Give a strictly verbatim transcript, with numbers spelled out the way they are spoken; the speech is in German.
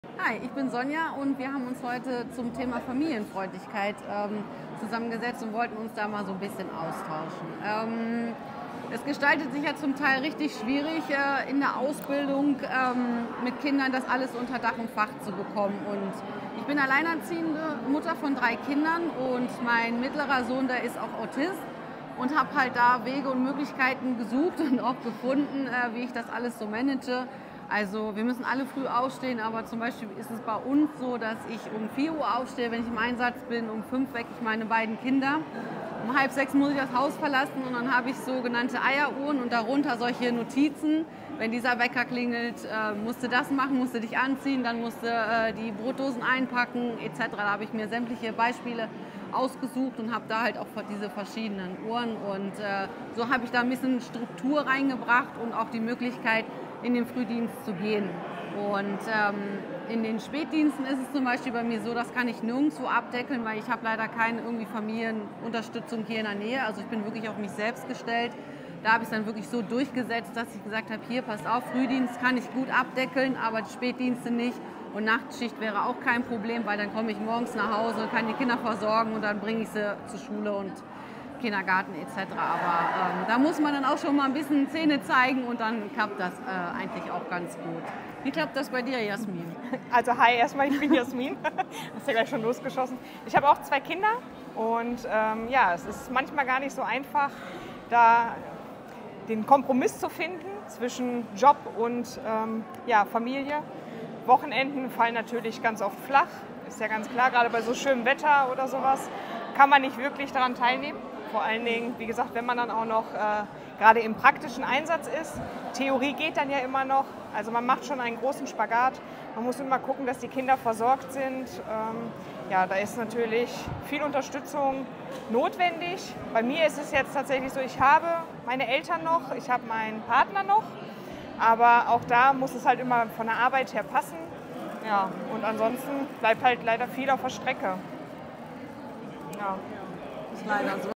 Hi, ich bin Sonja und wir haben uns heute zum Thema Familienfreundlichkeit ähm, zusammengesetzt und wollten uns da mal so ein bisschen austauschen. Ähm, es gestaltet sich ja zum Teil richtig schwierig äh, in der Ausbildung ähm, mit Kindern das alles unter Dach und Fach zu bekommen. Und ich bin alleinerziehende Mutter von drei Kindern und mein mittlerer Sohn, der ist auch Autist und habe halt da Wege und Möglichkeiten gesucht und auch gefunden, äh, wie ich das alles so manage. Also wir müssen alle früh aufstehen, aber zum Beispiel ist es bei uns so, dass ich um vier Uhr aufstehe, wenn ich im Einsatz bin, um fünf wecke ich meine beiden Kinder. Um halb sechs muss ich das Haus verlassen und dann habe ich sogenannte Eieruhren und darunter solche Notizen. Wenn dieser Wecker klingelt, äh, musst du das machen, musst du dich anziehen, dann musst du äh, die Brotdosen einpacken et cetera. Da habe ich mir sämtliche Beispiele ausgesucht und habe da halt auch diese verschiedenen Uhren. Und äh, so habe ich da ein bisschen Struktur reingebracht und auch die Möglichkeit, in den Frühdienst zu gehen. Und ähm, in den Spätdiensten ist es zum Beispiel bei mir so, das kann ich nirgendwo abdeckeln, weil ich habe leider keine irgendwie Familienunterstützung hier in der Nähe. Also ich bin wirklich auf mich selbst gestellt. Da habe ich es dann wirklich so durchgesetzt, dass ich gesagt habe, hier, passt auf, Frühdienst kann ich gut abdeckeln, aber die Spätdienste nicht. Und Nachtschicht wäre auch kein Problem, weil dann komme ich morgens nach Hause, kann die Kinder versorgen und dann bringe ich sie zur Schule und Kindergarten et cetera. Aber ähm, da muss man dann auch schon mal ein bisschen Zähne zeigen und dann klappt das äh, eigentlich auch ganz gut. Wie klappt das bei dir, Jasmin? Also hi, erstmal, ich bin Jasmin. Hast ja gleich schon losgeschossen. Ich habe auch zwei Kinder und ähm, ja, es ist manchmal gar nicht so einfach, da den Kompromiss zu finden zwischen Job und ähm, ja, Familie. Wochenenden fallen natürlich ganz oft flach, ist ja ganz klar, gerade bei so schönem Wetter oder sowas kann man nicht wirklich daran teilnehmen. Vor allen Dingen, wie gesagt, wenn man dann auch noch äh, gerade im praktischen Einsatz ist. Theorie geht dann ja immer noch, also man macht schon einen großen Spagat. Man muss immer gucken, dass die Kinder versorgt sind. Ähm, ja, da ist natürlich viel Unterstützung notwendig. Bei mir ist es jetzt tatsächlich so, ich habe meine Eltern noch, ich habe meinen Partner noch, aber auch da muss es halt immer von der Arbeit her passen. Ja, und ansonsten bleibt halt leider viel auf der Strecke. Ja. Ist leider so.